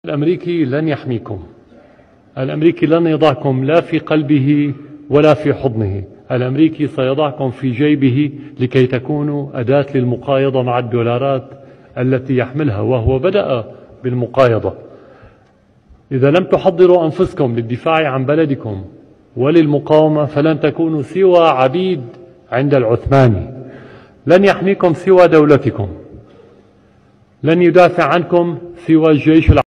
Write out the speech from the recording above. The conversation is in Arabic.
الأمريكي لن يحميكم، الأمريكي لن يضعكم لا في قلبه ولا في حضنه، الأمريكي سيضعكم في جيبه لكي تكونوا أداة للمقايضة مع الدولارات التي يحملها، وهو بدأ بالمقايضة. إذا لم تحضروا أنفسكم للدفاع عن بلدكم وللمقاومة فلن تكونوا سوى عبيد عند العثماني. لن يحميكم سوى دولتكم، لن يدافع عنكم سوى الجيش